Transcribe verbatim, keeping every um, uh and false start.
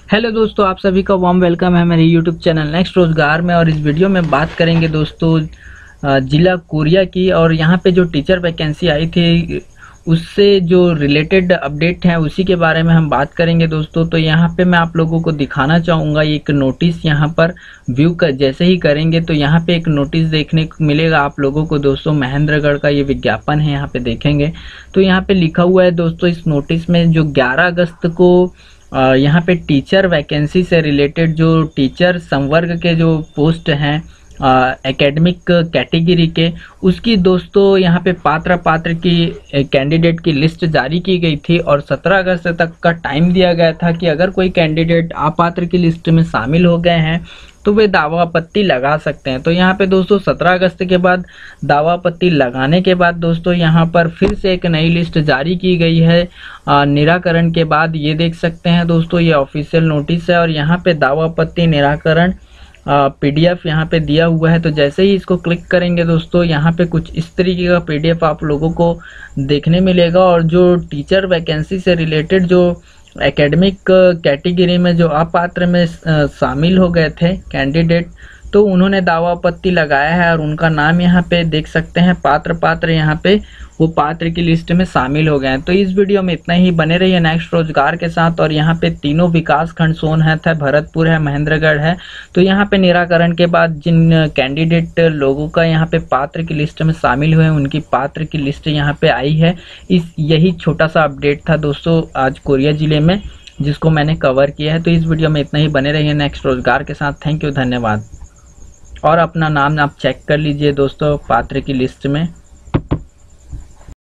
Hello दोस्तों, आप सभी का वार्म वेलकम है मेरे यूट्यूब चैनल नेक्स्ट रोजगार में। और इस वीडियो में बात करेंगे दोस्तों अ, जिला कोरिया की। और यहाँ पे जो टीचर वैकेंसी आई थी उससे जो रिलेटेड अपडेट है उसी के बारे में हम बात करेंगे दोस्तों। तो यहाँ पे मैं आप लोगों को दिखाना चाहूँगा एक नोटिस। यहाँ पर व्यू कर जैसे ही करेंगे तो यहाँ पे एक नोटिस देखने को मिलेगा आप लोगों को दोस्तों। महेंद्रगढ़ का ये विज्ञापन है, यहाँ पे देखेंगे तो यहाँ पे लिखा हुआ है दोस्तों इस नोटिस में जो ग्यारह अगस्त को अ, यहाँ पे टीचर वैकेंसी से रिलेटेड जो टीचर संवर्ग के जो पोस्ट हैं एकेडमिक कैटेगरी के, उसकी दोस्तों यहाँ पे पात्र पात्र की कैंडिडेट की लिस्ट जारी की गई थी। और सत्रह अगस्त तक का टाइम दिया गया था कि अगर कोई कैंडिडेट अपात्र की लिस्ट में शामिल हो गए हैं तो वे दावा आपत्ति लगा सकते हैं। तो यहाँ पे दोस्तों सत्रह अगस्त के बाद दावा आपत्ति लगाने के बाद दोस्तों यहाँ पर फिर से एक नई लिस्ट जारी की गई है आ, निराकरण के बाद। ये देख सकते हैं दोस्तों, ये ऑफिशियल नोटिस है और यहाँ पे दावा आपत्ति निराकरण पीडीएफ यहाँ पे दिया हुआ है। तो जैसे ही इसको क्लिक करेंगे दोस्तों यहाँ पे कुछ इस तरीके का पीडीएफ आप लोगों को देखने मिलेगा। और जो टीचर वैकेंसी से रिलेटेड जो एकेडमिक कैटेगरी में जो अपात्र में शामिल हो गए थे कैंडिडेट, तो उन्होंने दावा आपत्ति लगाया है और उनका नाम यहाँ पे देख सकते हैं। पात्र पात्र यहाँ पे वो पात्र की लिस्ट में शामिल हो गए हैं। तो इस वीडियो में इतना ही, बने रहिए नेक्स्ट रोजगार के साथ। और यहाँ पे तीनों विकास खंड सोनहत है, भरतपुर है, महेंद्रगढ़ है। तो यहाँ पे निराकरण के बाद जिन कैंडिडेट लोगों का यहाँ पे पात्र की लिस्ट में शामिल हुए उनकी पात्र की लिस्ट यहाँ पे आई है। इस यही छोटा सा अपडेट था दोस्तों आज कोरिया जिले में, जिसको मैंने कवर किया है। तो इस वीडियो में इतना ही, बने रहिए नेक्स्ट रोजगार के साथ। थैंक यू, धन्यवाद। और अपना नाम आप चेक कर लीजिए दोस्तों पात्र की लिस्ट में।